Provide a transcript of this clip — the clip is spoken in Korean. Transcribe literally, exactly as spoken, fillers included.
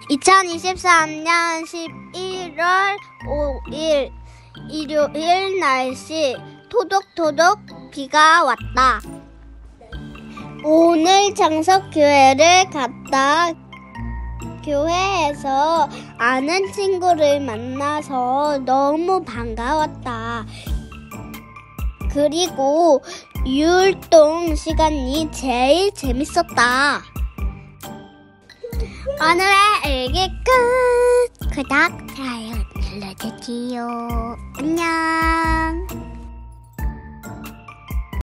이천이십삼 년 십일월 오일 일요일 날씨 토독토독 비가 왔다. 오늘 장석교회를 갔다. 교회에서 아는 친구를 만나서 너무 반가웠다. 그리고 율동 시간이 제일 재밌었다. 오늘의 일기 끝. 구독, 좋아요 눌러주세요. 안녕.